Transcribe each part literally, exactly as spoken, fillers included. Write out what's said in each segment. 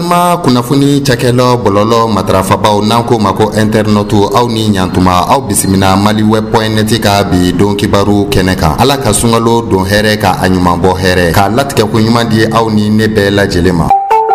balima kunnafoni cakɛlɔ bɔlɔlɔ matarafabaw n'an ko ma ko internetu aw ni ɲantuma aw bisimila mali web point net ka bi don kibaru kɛnɛ kan. Ala ka sunkalo don hɛrɛ ka a ɲuman bɔ hɛrɛ k'a latigɛ ko ɲuman di aw ni ne bɛɛ lajɛlen ma.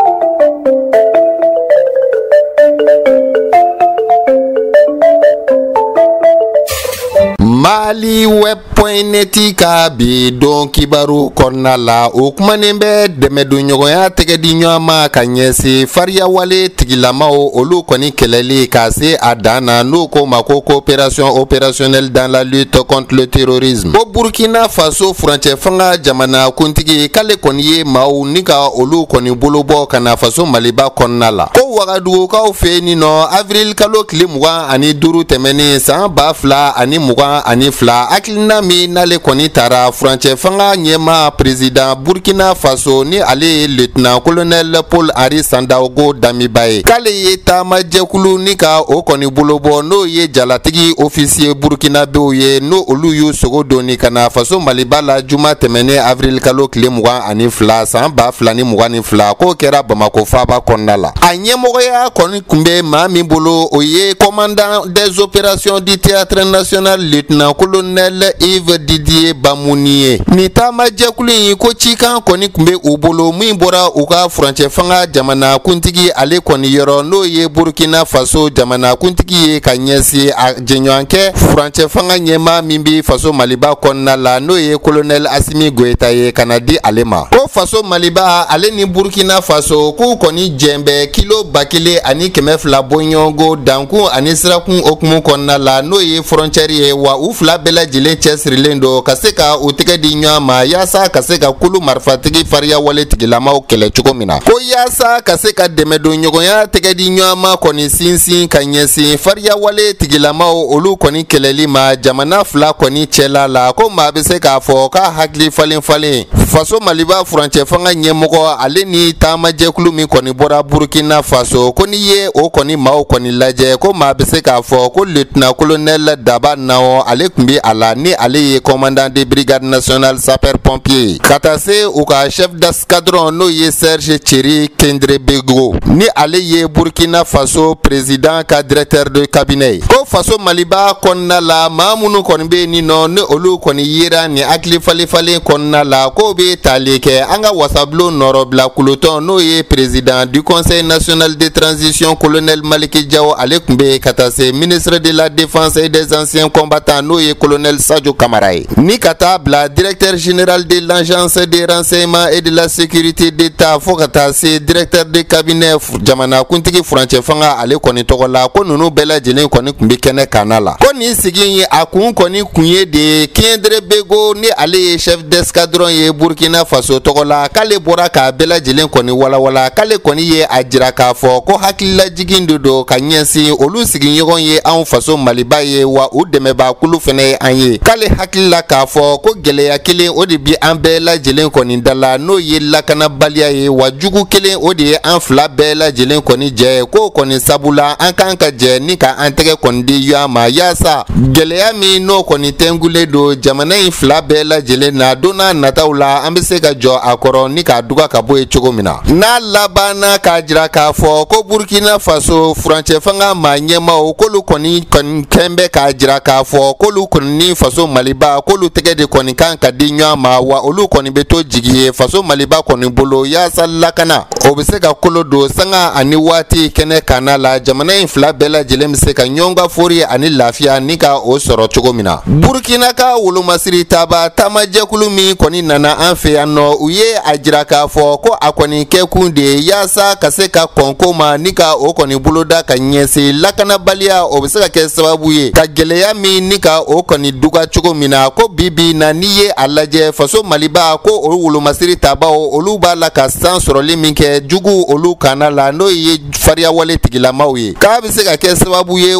Mali web point net ka bi don kibaru kɔnɔna la o kumanen bɛ dɛmɛdon ɲɔgɔnya tɛgɛ di ɲɔgɔn ma ka ɲɛsin fariya wale tigilamaw olu kɔni kɛlɛli ka se a dan na n'o ko ma ko coopération opérationnelle dans la lutte contre le terrorisme. Ko Burkina Faso furancɛ fanga jamana kuntigi k'ale kɔni ye maaw ni ka olu kɔni bolo bɔ ka na faso Maliba kɔnɔna la. Ko Wagadugukaw fɛ yen nɔ avril kalo tile mugan ani duuru tɛmɛnen san ba fila ani mugan ani fila hakilina min n'ale kɔni taara furancɛ fanga ɲɛma président Burkina Faso ni ale ye lieutenant colonel Paul Henri Sandaogo Damiba ye k'ale ye taamajɛkulu ni ka o kɔni bolo bɔ n'o ye jalatigi officier burkinabew ye n'o olu y'u sogo doni ka na faso Maliba la juma tɛmɛnen avril kalo tile mugan ani fila san ba fila ni mugan ni fila k'o kɛra Bamako faaba kɔnɔna la. A ɲɛmɔgɔya kɔni kun bɛ maa min bolo o ye commandant des opérations du théâtre national lieutenant colonel Yves Didier Bamouniye. Ni taamajɛkulu in ko cikan kɔni kun bɛ u bolo min bɔra u ka furancɛ fanga jamana kuntigi ale kɔni yɔrɔ n'o ye Burkina Faso jamana kuntigi ye ka ɲɛsin a jɛɲɔgɔnkɛ furancɛ fanga ɲɛma min bɛ faso Maliba kɔnɔna la n'o ye colonel Assimi Goïta ye ka na di ale ma. Ko faso Maliba ale ni Burkina Faso k'u kɔni jɛn bɛ kilo ba kelen ani kɛmɛ fila bɔɲɔgɔnko dankun ani sirakun okumu kɔnɔna la n'o ye frontière ye wa u fila bɛɛ lajɛlen cɛsirilen don ka se ka u tɛgɛ di ɲɔgɔn ma yaasa ka se ka kulu marifatigi fariya wale tigilamaw kɛlɛ cogo min na. Ko yaasa ka se ka dɛmɛdon ɲɔgɔnya tɛgɛ di ɲɔgɔn ma kɔni sinsin ka ɲɛsin fariya wale tigilamaw olu kɔni kɛlɛli ma jamana fila kɔni cɛla la ko maa bɛ se k'a fɔ k'a hakili falen falen faso Maliba furancɛ fanga ɲɛmɔgɔ ale ni taamajɛkulu min kɔni bɔra Burkina Faso ko n'i ye o kɔni maaw kɔni lajɛ ko maa bɛ se k'a fɔ ko lieutenant colonel Daba Nao ale tun bɛ a la ni ale ye commandant de brigade nationale sapeur pompier ka taa se u ka chef d'escadron n'o ye Serge Thierry Kendrebego ni ale ye Burkina Faso président ka directeur de cabinet. Ko faso Maliba kɔnɔna la maa minnu kɔni bɛ nin nɔ ni olu kɔni yera ni hakili falen falen kɔnɔna la k'o bɛ tali kɛ an ka wasabulon nɔrɔbila kulotɔn n'o ye président du conseil national de transition colonel Maliki Diaw ale tun bɛ ka taa se ministre de la défense et des anciens combattants n'o ye colonel Sadio Kamara ye ni ka taa bila directeur général de l'agence des renseignements et de la sécurité d'État fo ka taa se directeur de cabinet jamana kuntigi furancɛ fanga ale kɔni tɔgɔ la ko ninnu bɛɛ lajɛlen kɔni tun bɛ kɛnɛ kana la. Ko nin sigi in a kun kɔni kun ye de Kendrebego ni ale ye chef d'escadron ye Burkina Faso tɔgɔ la k'ale bɔra k'a bɛɛ lajɛlen kɔni walawala k'ale kɔni ye a jira k'a fɔ ko hakililajigin de don ka ɲɛsin olu sigiɲɔgɔn ye anw faso Maliba ye wa u dɛmɛbaakulu fɛnɛ ye an ye k'ale hakili la k'a fɔ ko gɛlɛya kelen o de bi an bɛɛ lajɛlen kɔni da la n'o ye lakanabaliya ye wa jugu kelen o de ye an fila bɛɛ lajɛlen kɔni jɛ ye k'o kɔni sabula an kan ka jɛ ni ka an tɛgɛ kɔni di ɲɔgɔn ma yaasa gɛlɛya min n'o kɔni tɛngulen don jamana in fila bɛɛ lajɛlen na don n'a nataw la an bɛ se ka jɔ a kɔrɔ ni k'a duga ka bɔ ye cogo min na. N'a labanna k'a jira k'a fɔ ko Burkina Faso furancɛ fanga maa ɲɛmaw k'olu kɔni kɔni kɛn bɛ k'a jira k'a fɔ k'olu kɔni ni faso Maliba k'olu tɛgɛ de kɔni kan ka di ɲɔgɔn ma wa olu kɔni bɛ to jigi ye faso Maliba kɔni bolo yaasa lakana o bɛ se ka kolo don sanga ani waati kɛnɛ kana la jamana in fila bɛɛ lajɛlen bɛ se ka ɲɔgɔn ka fori ani lafiya ni ka o sɔrɔ cogo min na. Burkina ka wolomasiri taaba taamajɛkulu min kɔni nana an fɛ yan nɔ u ye a jira k'a fɔ ko a kɔni kɛkun de ye yaasa ka se ka kɔn ko ma ni ka o kɔni boloda ka ɲɛsin lakanabaliya o bɛ se ka kɛ sababu ye ka gɛlɛya min ni ka o kɔni duga cogo min na ko bibi na n'i ye a lajɛ faso Maliba ko o wolomasiri tabaw olu b'a la ka san sɔrɔli min kɛ jugu olu kana la n'o ye fariya wale tigilamaw ye k'a bɛ se ka kɛ sababu ye u bɛ se ka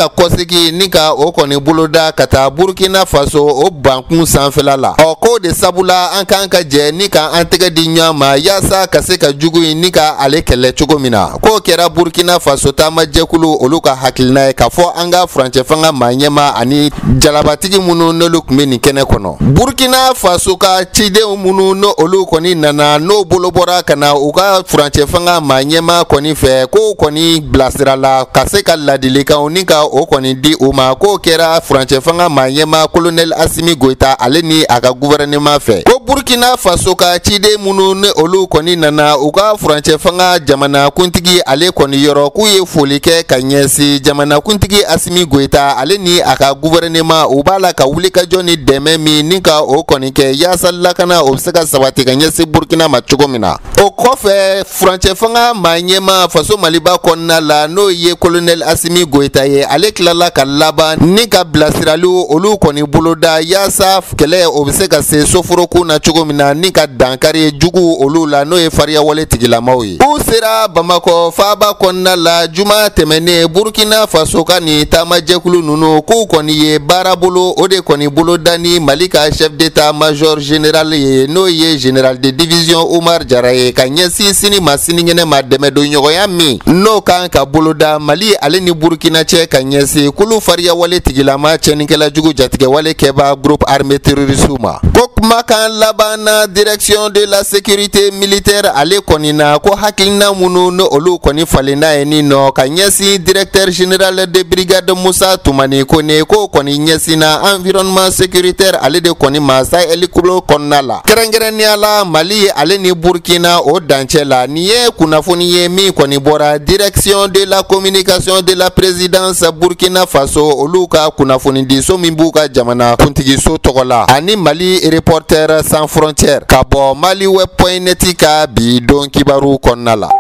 ka kɔsegi ni ka o kɔni boloda ka taa Burkina Faso o bankun sanfɛla la. Ɔ ko de sabula an kan ka jɛ ni ka an tɛgɛ di ɲɔgɔn ma yaasa ka se ka jugu in ni ka ale kɛlɛ cogo min na. K'o kɛra Burkina Faso taama jɛkulu olu ka hakilina ye k'a fɔ an ka furancɛ fanga maa ɲɛma ani jalabatigi minnu n'olu tun bɛ nin kɛnɛ kɔnɔ. Burkina Faso ka cidenw minnu no olu kɔni nana n'o bolo bɔra ka na u ka furancɛ fanga maa ɲɛma kɔni fɛ k'o kɔni bilasirala ka se ka ladilikanw ni ka o kɔni di u ma k'o kɛra furancɛ fanga maa ɲɛma Colonel Assimi Goïta ale ni a ka gouvernement fɛ. Ko Burkina Faso ka ciden minnu ni olu kɔni nana u ka furancɛ fanga jamana kuntigi ale kɔni yɔrɔ k'u ye foli kɛ ka ɲɛsin jamana kuntigi Assimi Goïta ale ni a ka gouvernement u b'a la ka wulikajɔ ni dɛmɛ min ni ka o kɔni kɛ yaasa lakana o bɛ se ka sabati ka ɲɛsin Burkina ma cogo min na. O kɔfɛ furancɛ fanga maa ɲɛma faso Maliba kɔnɔna la n'o ye Colonel Assimi Goïta ye ale tilala ka laban ni ka bilasiraliw olu kɔni boloda yaasa kɛlɛ o bɛ se ka se soforokun na cogo min na ni ka dankari jugu olu la n'o ye fariya wale tigilamaw ye. U sera Bamakɔ faaba kɔnɔna la juma tɛmɛnen Burkina Faso ka nin taamajɛkulu ninnu k'u kɔni ye baara bolo o de kɔni boloda ni Mali ka chef d'état major général ye n'o ye général de division Umar Jara ye ka ɲɛsin sini ma sinikɛnɛ ma dɛmɛdon ɲɔgɔnya min n'o kan ka boloda Mali ale ni Burkina cɛ ka ɲɛsin kulu fariya wale tigilama cɛnikɛla jugu jatigɛ wale kɛba groupe armé terroriste ma. Ko kumakan laban na direction de la sécurité militaire ale kɔni na ko hakilina minnu ni olu kɔni falenna ye ni nɔ ka ɲɛsin directeur général de brigade Musa Tumani Kone ko kɔni ɲɛsinna environnement sécuritaire ale de kɔni ma Sahel kulo kɔnɔna la. Kɛrɛnkɛrɛnnenya la Mali ale ni Burkina o dancɛ la nin ye kunnafoni ye min kɔni bɔra direction de la communication de la présidence Burkina Faso olu ka kunnafoni di so min b'u ka jamana kuntigi so tɔgɔ la ani Mali Reporters sans frontières ka bɔ Mali web point net ka bi don kibaru kɔnɔna la.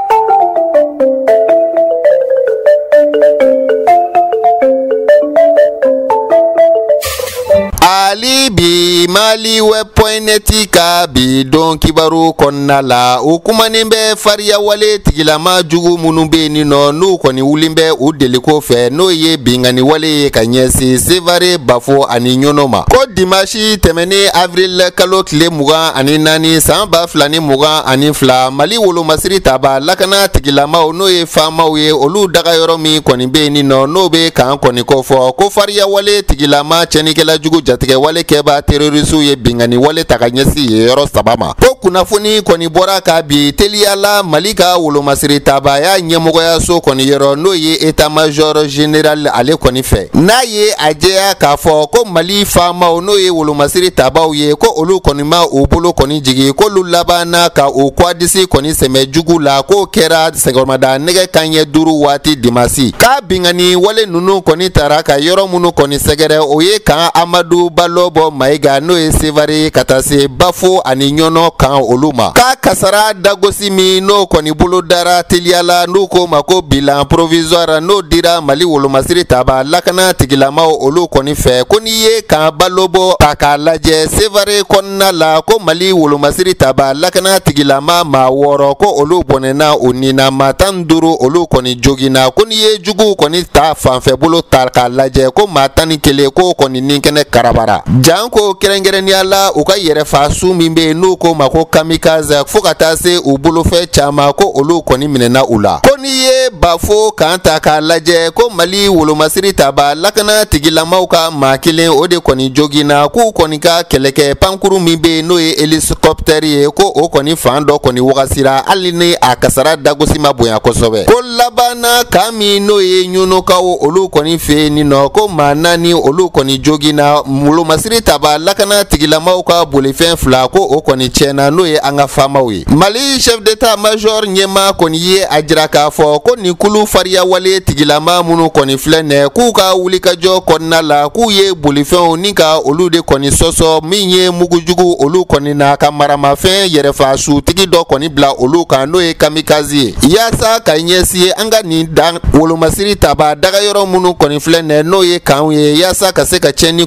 Ali bi Mali web point net ka bi don kibaru kɔnɔna la o kumanen bɛ fariya wale tigilama jugu minnu bɛ yen nɔ n'u kɔni wulen bɛ u deliko fɛ n'o ye bingani wale ye ka ɲɛsin Sevare Bafo ani ɲɔnɔ ma. Ko dimanche tɛmɛnen avril kalo tile mugan ani naani san ba fila ni mugan ani fila Mali wolomasiri taba lakana tigilamaw n'o ye faamaw ye olu dagayɔrɔ min kɔni bɛ yen nɔ n'o bɛ kan kɔni kofɔ ko fariya wale tigilama cɛnikɛla jugu jatigɛ wale kɛba terroriste ye bingani wale ta ka ɲɛsin ye yɔrɔ saba ma. Ko kunnafoni kɔni bɔra ka bi teliyala Mali ka wolomasiri taba y'a ɲɛmɔgɔya so kɔni yɔrɔ n'o ye état major général ale kɔni fɛ n'a ye a jɛya k'a fɔ ko Mali faamaw n'o ye wolomasiri tabaw ye ko olu kɔni ma u bolo kɔni jigi k'olu labanna ka u kɔdisi kɔni sɛmɛ jugu la k'o kɛra sɛgɛnmada nɛgɛ kanɲɛ duuru waati dimasi k'a bingani wale ninnu kɔni taara ka yɔrɔ minnu kɔni sɛgɛrɛ o ye kan Amadu Balo bɔ Mayiga n'o ye Sevare ka taa se Bafo ani ɲɔnɔ kan olu ma k'a kasara dagosi min n'o kɔni bolo dara teliyala n'u ko ma ko bilan provisoire n'o dira Mali wolomasiri taba lakana tigilamaw olu kɔni fɛ ko n'i ye kan Balo bɔ ta k'a lajɛ Sevare kɔnɔna la ko Mali wolomasiri taba lakana tigilama maa wɔɔrɔ ko olu bɔnɛna o nina maa tan duuru olu kɔni jogina ko n'i ye jugu kɔni ta fanfɛ bolo ta k'a lajɛ ko maa tan ni kelen ko kɔni ninkɛnɛ karabara janko kɛrɛnkɛrɛnnenya la u ka yɛrɛfa su min bɛ yen n'u ko ma ko kamikaze fo ka taa se u bolofɛ caman ko olu kɔni minɛna u la ko n'i ye Bafo kan ta k'a lajɛ ko Mali wolomasiri taba lakana tigilamaw ka maa kelen o de kɔni jogina k'u kɔni ka kɛlɛkɛ pankuru min bɛ yen n'o ye hélicoptère ye ko o kɔni fan dɔ kɔni wagasira hali ni a kasara dagosi ma bonya kosɛbɛ ko labanna kan min n'o ye ɲɔnɔkaw olu kɔni fɛ yen nɔ ko maa naani olu kɔni jogina wolomasiri taba lakana tigilamaw ka bolifɛn fila ko o kɔni tiɲɛna n'o ye an ka faamaw ye Mali chef d'état major ɲɛma kɔni ye a jira k'a fɔ ko nin kulu fariya wale tigilama minnu kɔni filɛ nɛ k'u ka wulikajɔ kɔnɔna la k'u ye bolifɛnw ni ka olu de kɔni sɔsɔ min ye mugujugu olu kɔni na ka maramafɛn yɛrɛfa sutigi dɔ kɔni bila olu kan n'o ye kamikaze ye yaasa ka ɲɛsin an ka nin dan wolomasiri taba dagayɔrɔ minnu kɔni filɛ nɛ n'o ye kanw ye yaasa ka se ka tiɲɛni kɔni don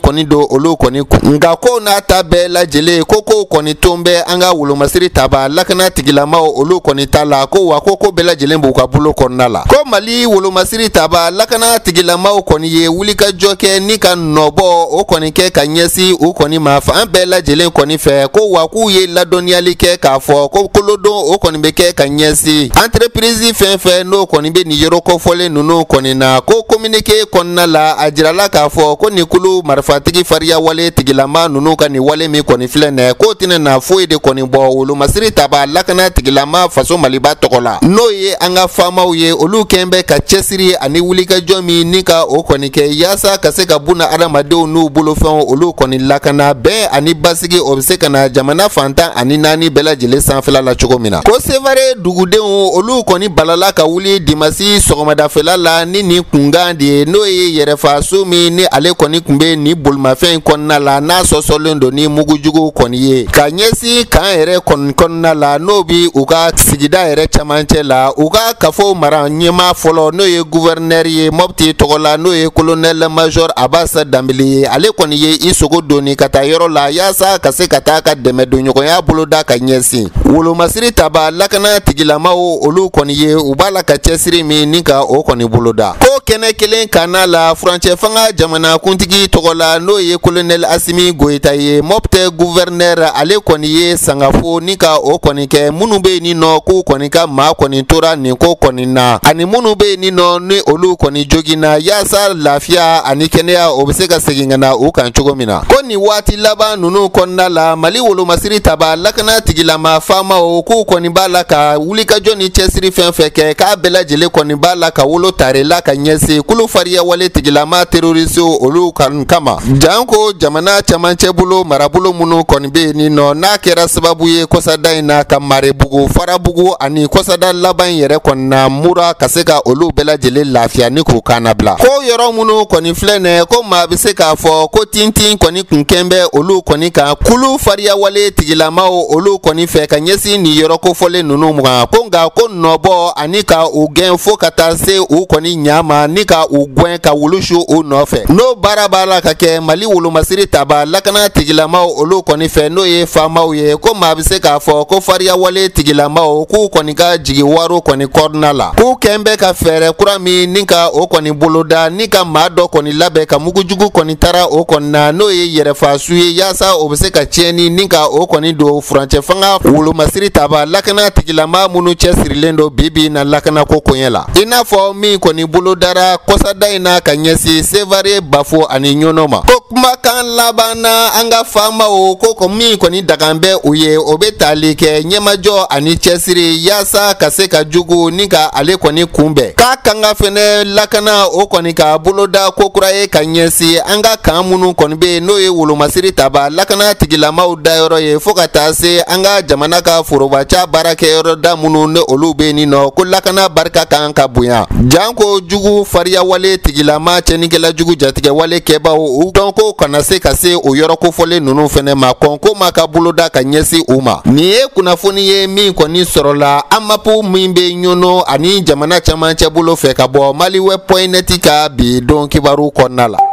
olu kɔni kun nga ko n'a ta bɛɛ lajɛlen ko ko kɔni tun bɛ an ka wolomasiri taba lakana tigilamaw olu kɔni ta la ko wa ko ko bɛɛ lajɛlen b'u ka bolo kɔnɔna la ko Mali wolomasiri taba lakana tigilamaw kɔni ye wulikajɔ kɛ ni ka nɔbɔ o kɔni kɛ ka ɲɛsi u kɔni ma fan bɛɛ lajɛlen kɔni fɛ ko wa k'u ye ladɔnniyali kɛ k'a fɔ ko kolodon o kɔni bɛ kɛ ka ɲɛsi entreprise fɛn fɛn n'o kɔni bɛ nin yɔrɔ kɔfɔlen ninnu kɔni na ko communiqué kɔnɔna la a jirala k'a fɔ ko nin kulu marifatigi fariya wale tigilama ninnu ka nin wale min kɔni filɛ nin ye k'o tɛna na foyi de kɔni bɔ wolomasiri taba lakana tigilama faso Maliba tɔgɔ la n'o ye an ka faamaw ye olu kɛn bɛ ka cɛsiri ani wulikajɔ min ni ka o kɔni kɛ yaasa ka se ka buna adamadenw n'u bolofɛnw olu kɔni lakana bɛn ani basigi o bɛ se ka na jamana fantan ani naani bɛɛ lajɛlen sanfɛla la cogo min na ko Sevare dugudenw olu kɔni balala ka wuli dimasi sɔgɔmadafɛla la ni nin kunkan de ye n'o ye yɛrɛfaso min ni ale kɔni tun bɛ nin bolimafɛn kɔnɔna la n'a sɔsɔlen don ni mugujugu kɔni ye ka ɲɛsin kan yɛrɛ kɔni kɔnɔna la n'o bi u ka sigida yɛrɛ camancɛ la u ka kafo mara ɲɛma fɔlɔ n'o ye gouverneur ye Mopti tɔgɔ la n'o ye colonel major Abasa Dambili ye ale kɔni ye i sogo doni ka taa yɔrɔ la yaasa ka se ka taa ka dɛmɛ don ɲɔgɔnya boloda ka ɲɛsin wolomasiri taba lakana tigilamaw olu kɔni ye u b'a la ka cɛsiri min ni ka o kɔni boloda ko kɛnɛ kelen kana la furancɛ fanga jamana kuntigi tɔgɔ la n'o ye colonel Asimi Goita ye Mopti gouverneur ale kɔni ye sangafo ni ka o kɔni kɛ minnu bɛ nin nɔ k'u kɔni ka maa kɔni tora nin ko kɔni na ani minnu bɛ nin nɔ ni olu kɔni jogina yaasa lafiya ani kɛnɛya o bɛ se ka segin ka na u kan cogo min na ko nin waati laban ninnu kɔnɔna la Mali wolomasiri taba lakana tigilama faamaw k'u kɔni b'a la ka wulikajɔ ni cɛsiri fɛn fɛn kɛ k'a bɛɛ lajɛlen kɔni b'a la ka wolo tarela ka ɲɛsin kulu fariya wale tigilama terroriste olu kan kama janko jamana camancɛ bolo marabolo minnu kɔni bɛ nin nɔ n'a kɛra sababu ye kɔsada in na ka Marebugu Farabugu ani kɔsada laban yɛrɛ kɔni na mura ka se ka olu bɛɛ lajɛlen lafiya ni k'u kan labila ko yɔrɔ minnu kɔni filɛ nin ye ko maa bɛ se k'a fɔ ko tintin kɔni kun kɛn bɛ olu kɔni kan kulu fariya wale tigilamaw olu kɔni fɛ ka ɲɛsin nin yɔrɔ kofɔlen ninnu ma ko nka ko nɔbɔ ani ka u gɛn fo ka taa se u kɔni ɲama ni ka u gɛn ka wulusu u nɔfɛ n'o baara b'a la ka kɛ Mali wolomasiri taba lakana tigilamaw olu kɔni fɛ n'o ye faamaw ye ko maa bɛ se k'a fɔ ko fariya wale tigilamaw k'u kɔni ka jigi waro kɔni kɔnɔna la k'u kɛn bɛ ka fɛɛrɛ kura min ni ka o kɔni boloda ni ka maa dɔ kɔni labɛn ka mugujugu kɔni taara o kɔni na n'o ye yɛrɛfasu ye yaasa o bɛ se ka tiɲɛni ni ka o kɔni don furancɛ fanga wolomasiri taba lakana tigilama minnu cɛsirilen don bibi na lakana ko koɲɛ la i n'a fɔ min kɔni bolodara kɔsada in na ka ɲɛsin Sevare Bafo ani ɲɔnɔ ma ko kumakan laban na an ka faamaw ko ko min kɔni dagan bɛ u ye o bɛ tali kɛ ɲɛmajɔ ani cɛsiri yaasa ka se ka jugu ni ka ale kɔni kunbɛn k'a kan ka fɛnɛ lakana o kɔni ka boloda ko kura ye ka ɲɛsin an ka kan minnu kɔni bɛ n'o ye wolomasiri taba lakana tigilamaw dayɔrɔ ye fo ka taa se an ka jamana ka forobaca baarakɛyɔrɔ da minnu ni olu bɛ nin nɔ ko lakana barika kan ka bonya janko jugu fariya wale tigilama cɛnikɛla jugu jatigɛ wale kɛbaw u dɔn ko kana se ka se o yɔrɔ kofɔlen ninnu fɛnɛ ma kɔnko ma ka boloda ka ɲɛsin u ma nin ye kunnafoni ye min kɔni sɔrɔla amapu min bɛ ɲɔnɔ ani jamana camancɛ bolo fɛ ka bɔ maliweb point net ka bi don kibaru kɔnɔna la.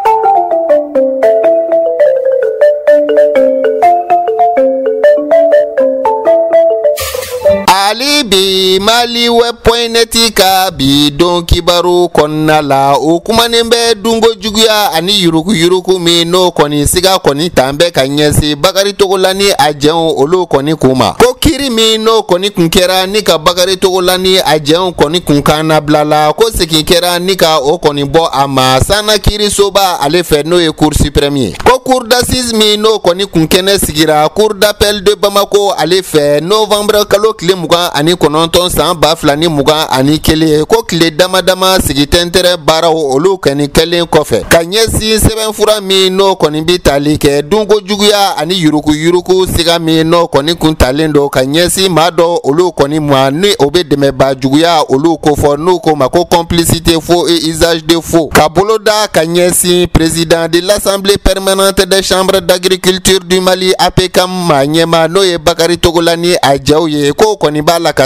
Ali bi maliweb point net ka bi don kibaru kɔnɔna la o kumanen bɛ dungo juguya ani yuruku yuruku min n'o kɔni siga kɔni tan bɛ ka ɲɛsin Bakari Togola ni a jɛnw olu kɔni kun ma ko kiri min n'o kɔni kun kɛra ni ka Bakari Togola ni a jɛnw kɔni kun kan nabila la ko segin kɛra ni ka o kɔni bɔ a ma sanna kiri soba ale fɛ n'o ye cour suprême ye ko cour d'assises min n'o kɔni kun kɛnɛ sigira cour d'appel de Bamako ale fɛ novembre kalo tile mugan ani kɔnɔntɔn san ba fila ni mugan ani kelen ko tile dama dama sigi tɛntɛrɛ baaraw olu kɔni kɛlen kɔfɛ ka ɲɛsin sɛbɛnfura min n'o kɔni bi tali kɛ dunko juguya ani yuruku yuruku siga min n'o kɔni kun talen don ka ɲɛsin maa dɔ olu kɔni ma ni o bɛ dɛmɛba juguya olu ko fɔ n'u ko ma ko complicité faux et usage de faux ka boloda ka ɲɛsin président de l'assemblée permanente des chambres d'agriculture du Mali A P C A M ma ɲɛma n'o ye Bakari Togola ni a jɛw ye ko kɔni b'a la ka sira wɛrɛ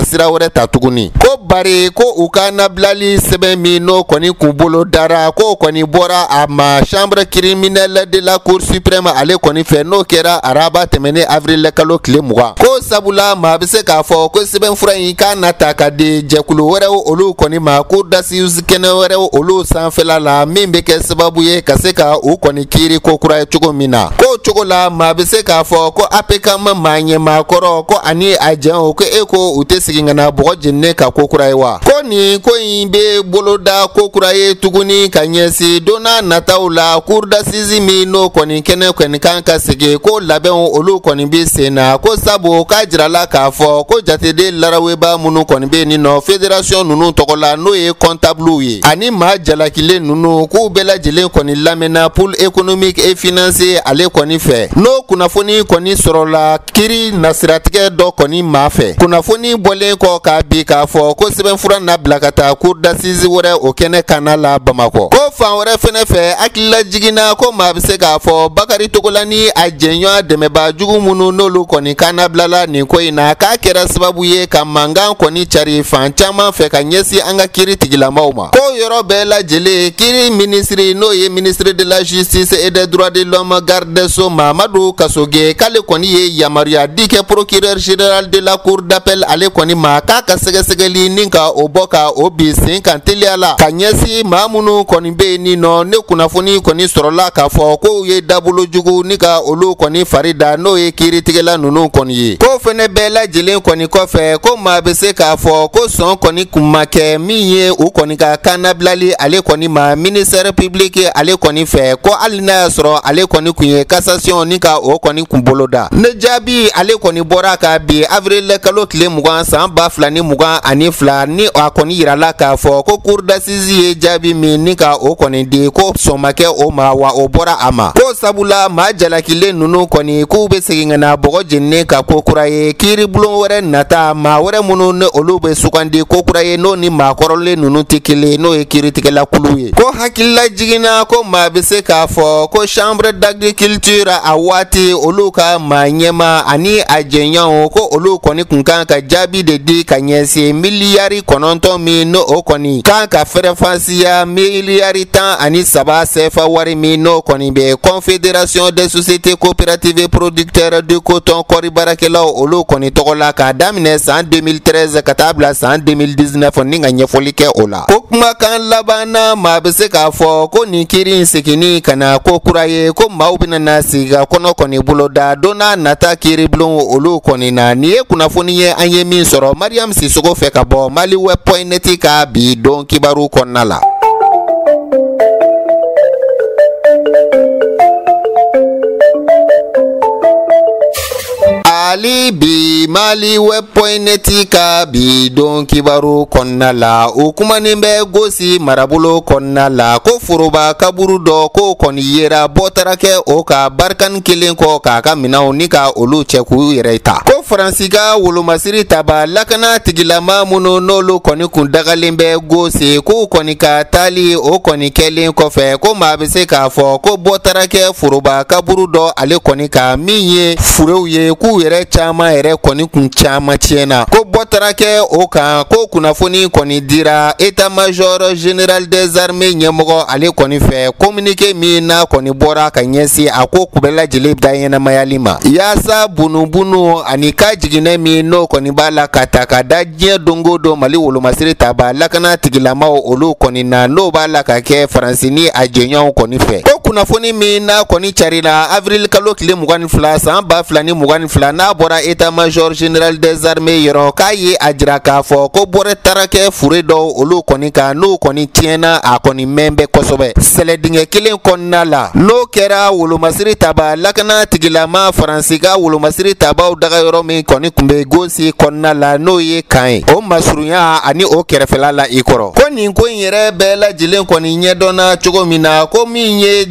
wɛrɛ ta tuguni ko bari ko u ka nabilali sɛbɛn min n'o kɔni kun bolo dara ko kɔni bɔra a ma chambre criminelle de la cour suprême ale kɔni fɛ n'o kɛra araba tɛmɛnen avril kalo tile mugan ko sabula maa bɛ se k'a fɔ ko sɛbɛnfura in k'a nata ka di jɛkulu wɛrɛw olu kɔni ma cour d'assises kɛnɛ wɛrɛw olu sanfɛla la min bɛ kɛ sababu ye ka se ka u kɔni kiiri ko kura ye cogo min na ko cogo la maa bɛ se k'a fɔ ko A P K ma maa ɲɛmaa kɔrɔ ko ani a jɛnw ko e ko u tɛ segin ka na bɔgɔ jeninen ka ko kura ye wa ko nin ko in bɛ boloda ko kura ye tuguni ka ɲɛsin don n'a nataw la cour d'assises min n'o kɔni kɛnɛ kɔni kan ka segin ko labɛnw olu kɔni bɛ sen na ko sabu k'a jirala k'a fɔ ko jateden laraweba minnu kɔni bɛ nin nɔ fédération ninnu tɔgɔ la n'o ye comptable ye ani maa jalakilen ninnu k'u bɛɛ lajɛlen kɔni lamɛnna pôle économique et financier ale kɔni fɛ n'o kunnafoni kɔni sɔrɔla kiiri nasiratigɛ dɔ kɔni maa fɛ kunnafoni bɔlen kɔ k'a bi k'a fɔ ko sɛbɛnfura na bila ka taa cour d'assises wɛrɛ o kɛnɛ kana la Bamakɔ ko fan wɛrɛ fɛnɛ fɛ hakilila jiginna ko maa bɛ se k'a fɔ Bakari Togola ni a jɛɲɔgɔn dɛmɛbaa jugu minnu n'olu kɔni kana bilala nin ko in na k'a kɛra sababu ye ka mankan kɔni cari fan caman fɛ ka ɲɛsin an ka kiiri tigilamaw ma ko yɔrɔ bɛɛ lajɛlen kiiri minisiri n'o ye ministre de la justice et des droits de l'homme garde des sceaux Mamadou Kasoge k'ale kɔni ye yamaruya di kɛ procureur général de la cour d'appel ale kɔni ma k'a ka sɛgɛsɛgɛli ni ka o bɔ ka o bi sen kan teliya la ka ɲɛsin maa minnu kɔni bɛ yen nin nɔ ne kunnafoni kɔni sɔrɔla k'a fɔ ko u ye dabolo jugu ni ka olu kɔni fari da n'o ye kiiritigɛla ninnu kɔni ye ko fɛnɛ bɛɛ lajɛlen kɔni kɔfɛ ko maa bɛ se k'a fɔ ko sɔn kɔni kun ma kɛ min ye u kɔni ka kan nabilali ale kɔni ma ministère public ale kɔni fɛ ko hali n'a y'a sɔrɔ ale kɔni kun ye cassation ni ka o kɔni kun bolo da ne jaabi ale kɔni bɔra ka bi avril kalo tile mugan san ba fila ni mugan ani fila ni a kɔni yirala k'a fɔ ko cour d'assises ye jaabi min ni ka o kɔni di ko sɔn ma kɛ o ma wa o bɔra a ma ko sabula maa jalakilen ninnu kɔni k'u bɛ segin ka na bɔgɔ jeninen ka ko kura ye kiiribulon wɛrɛ nata maa wɛrɛ minnu ni olu bɛ sugandi ko kura ye n'o ni maakɔrɔlen ninnu tɛ kelen n'o ye kiiritigɛla kulu ye ko hakilila jiginna ko maa bɛ se k'a fɔ ko chambre d'agriculture a waati olu ka maa ɲɛma ani a jɛɲɔgɔnw ko olu kɔni kun kan ka jaabi de di ka ɲɛsin miliyari kɔnɔntɔn min n'o o kɔni kan ka fɛrɛfansiya miliyari tan ani saba sɛfa wari min n'o kɔni bɛ confédération des sociétés coopératives et producteurs de coton kɔɔri baarakɛlaw olu kɔni tɔgɔ la k'a daminɛ san deux mille treize ka taa bila san deux mille dix-neuf ni ka ɲɛfɔli kɛ o la ko kumakan laban na maa bɛ se k'a fɔ ko nin kiiri in seginni ka na ko kura ye ko maaw bɛna na sigi ka kɔnɔ kɔni bolo da don n'a nata kiiribulon olu kɔni na nin ye kunnafoni ye an ye min sɔrɔ Mariam Sisoko fɛ ka bɔ maliweb point net ka bi don kibaru kɔnɔna la. Ali bi maliweb point net ka bi don kibaru kɔnɔna la o kumanin bɛ gosi marabolo kɔnɔna la ko foroba kaburu dɔ ko kɔni yera bɔtara kɛ o ka barikani kelen kɔ k'a ka minɛnw ni ka olu cɛ k'u yɛrɛ ta ko Faransi ka wolomasiri taba lakana tigilama minnu n'olu kɔni kun dagalen bɛ gosi k'u kɔni ka taali o kɔni kɛlen kɔfɛ ko maa bɛ se k'a fɔ ko bɔtara kɛ foroba kaburu dɔ ale kɔni ka min ye furew ye k'u yɛrɛ caman yɛrɛ kɔni kun caman tiɲɛna ko bɔtara kɛ o kan ko kunnafoni kɔni dira état major général des armées ɲɛmɔgɔ ale kɔni fɛ communiqué min n'a kɔni bɔra ka ɲɛsin a ko ku bɛɛ lajɛlen da ɲɛnamayali ma yaasa bunubunu ani ka jiginɛ min n'o kɔni b'a la ka ta ka da diɲɛ dongo don Mali wolomasiri taba lakana tigilamaw olu kɔni na n'o b'a la ka kɛ Faransi ni a jɛɲɔgɔnw kɔni fɛ ko kunnafoni min n'a kɔni carila avril kalo tile mugan ni fila san ba fila ni mugan ni fila n'a bɔra état major général des armées yɔrɔ k'a ye a jira k'a fɔ ko bɔrɛ taara kɛ fure dɔw olu kɔni kan n'o kɔni tiɲɛna a kɔni mɛn bɛ kosɛbɛ sɛlɛdingɛ kelen kɔnɔna la n'o kɛra wolomasiri taba lakana tigilama Faransi ka wolomasiri tabaw daga yɔrɔ min kɔni kun bɛ gosi kɔnɔna la n'o ye kan ye o masurunya ani o kɛrɛfɛla la i kɔrɔ ko nin ko in yɛrɛ bɛɛ lajɛlen kɔni ɲɛdɔnna cogo min na ko min ye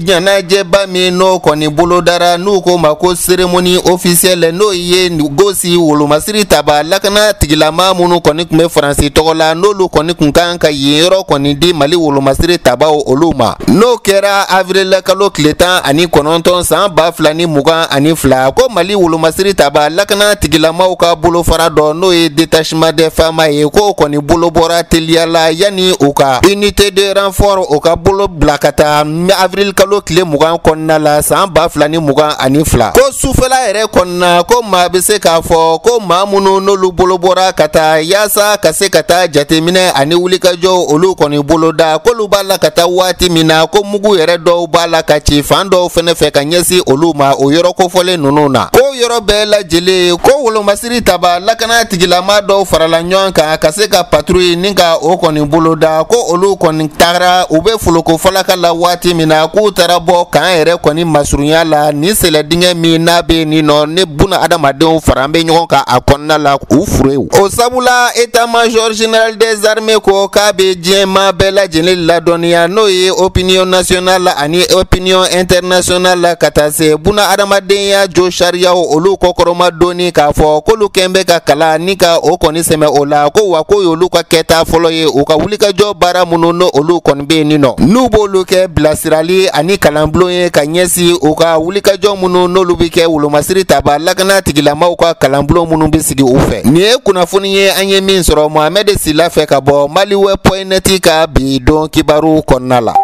ɲɛnajɛba min n'o kɔni bolodara n'u ko ma ko cérémonie officielle n'o ye Gosi wolomasiri taba lakana tigilama minnu kɔni tun bɛ Faransi tɔgɔ la n'olu kɔni tun kan ka yen yɔrɔ kɔni di Mali wolomasiri tabaw olu ma. N'o kɛra avril kalo tile tan ani kɔnɔntɔn san ba fila ni mugan ani fila ko Mali wolomasiri taba lakana tigilamaw ka bolofara dɔ n'o ye détachement des femmes ye ko kɔni bolo bɔra teliyala yani u ka unité de renfort u ka bolo bila ka taa avril kalo tile mugan kɔnɔna la san ba fila ni mugan ani fila ko sufɛla yɛrɛ kɔnɔna ko maa bɛ se k'a fɔ ko maa minnu n'olu bolo bɔra ka taa yaasa ka se ka taa jateminɛ ani wulikajɔ olu kɔni bolo da k'olu b'a la ka taa waati min na ko mugu yɛrɛ dɔw b'a la ka ci fan dɔw fɛnɛ fɛ ka ɲɛsin olu ma o yɔrɔ kofɔlen ninnu na ko yɔrɔ bɛɛ lajɛlen ko wolomasiri taba lakana tigilama dɔw farala ɲɔgɔn kan ka se ka patrouille ni ka o kɔni bolo da ko olu kɔni tagara u bɛ foloko falaka la waati min na k'u taara bɔ kan yɛrɛ kɔni masurunya la ni sɛlɛdingɛ min n'a bɛ nin nɔ ne buna adamadenw fara an bɛ ɲɔgɔn kan a kɔnɔna la u furew o sabula état major général des armées ko k'a bɛ diɲɛma bɛɛ lajɛlen ladɔnniya n'o ye opinion nationale ani opinion internationale ka taa se buna adamadenya jo sariyaw olu kɔkɔrɔma dɔɔni k'a fɔ k'olu kɛn bɛ ka kalan ni ka o kɔni sɛmɛ o la ko wa ko y'olu ka kɛta fɔlɔ ye u ka wulikajɔ baara minnu no olu kɔni bɛ nin nɔ n'u b'olu kɛ bilasirali ani kalanbulon ye ka ɲɛsin u ka wulikajɔ minnu n'olu bɛ kɛ wolomasiri taba lakana tigilamaw ka kalanbulon minnu bɛ sigi u fɛ. Nin ye kunnafoni ye an ye min sɔrɔ Mohamed Sila fɛ ka bɔ maliweb point net ka bi don kibaru kɔnɔna la.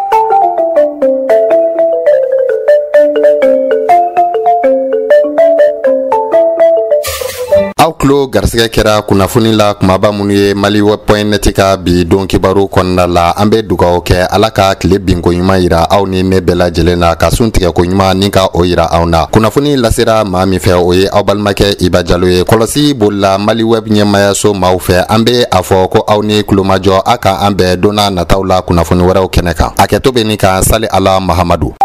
Aw tulo garisɛgɛ kɛra kunnafoni la kumaba minnu ye maliweb point net ka bi don kibaru kɔnɔna la an bɛ dugawu kɛ ala ka tile binko ɲuman yira aw ni ne bɛɛ lajɛlen na ka sun tigɛ ko ɲuman ni ka o yira aw na. Kunnafoni lasera maa min fɛ o ye aw balimakɛ Iba Jalo ye. Kɔlɔsi bolila maliweb ɲɛmayaso maaw fɛ an bɛ a fɔ ko aw ni kulomajɔ a ka an bɛɛ donna nataw la kunnafoni wɛrɛw kɛnɛ kan. A kɛto bɛ nin kan Sali Ala Mahamadu.